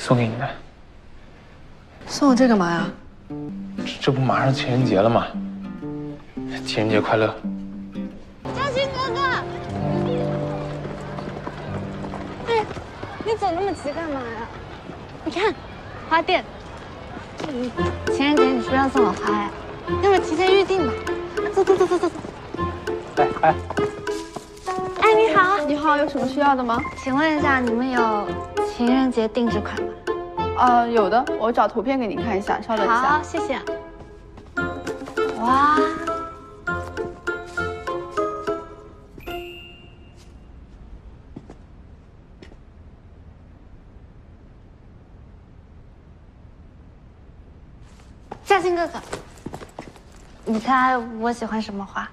送给你的。 送我这干嘛呀？ 这不马上情人节了吗？情人节快乐！ 嘉欣哥哥，哎，你走那么急干嘛呀？你看，花店。情人节你是不是要送我花呀？要不提前预定吧？走走走走走走。 哎， 哎，你好， 你好，有什么需要的吗？ 请问一下，你们有情人节定制款吗？ 有的，我找图片给您看一下，稍等一下。 好，谢谢。哇，嘉欣哥哥，你猜我喜欢什么花？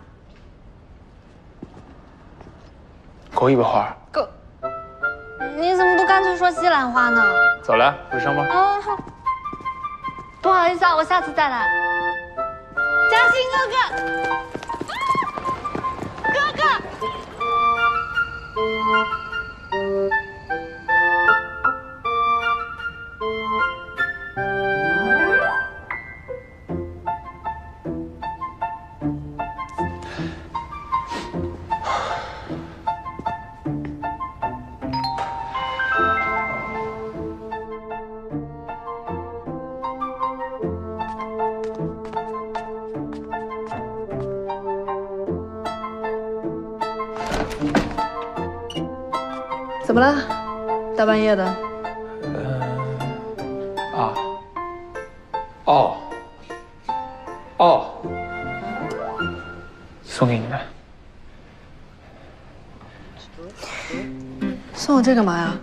狗尾巴花。 狗，你怎么不干脆说西兰花呢？ 走了，回去上班。 哦，好，不好意思啊，我下次再来。嘉欣哥哥，哥哥。 怎么了？大半夜的。 送给你的。 送我这干嘛呀？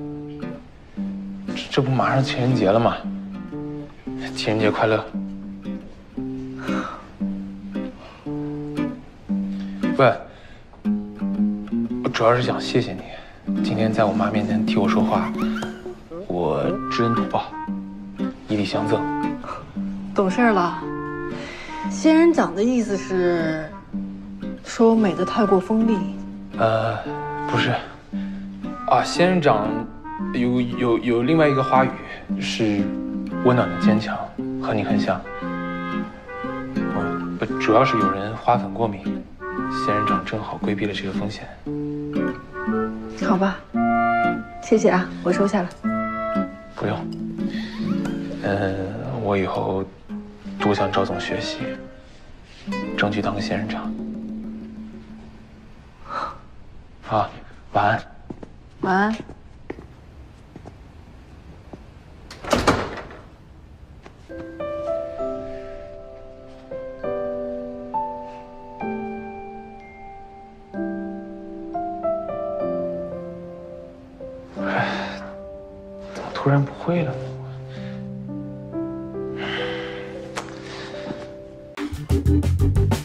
这不马上情人节了吗？情人节快乐！喂，我主要是想谢谢你，今天在我妈面前替我说话，我知恩图报，以礼相赠。 懂事了。仙人掌的意思是说我美得太过锋利。 不是，仙人掌有另外一个花语是温暖的坚强，和你很像。主要是有人花粉过敏，仙人掌正好规避了这个风险。 好吧，谢谢啊，我收下了。 不用。我以后多向赵总学习，争取当个仙人掌。啊，晚安。 晚安。 怎么突然不会了呢？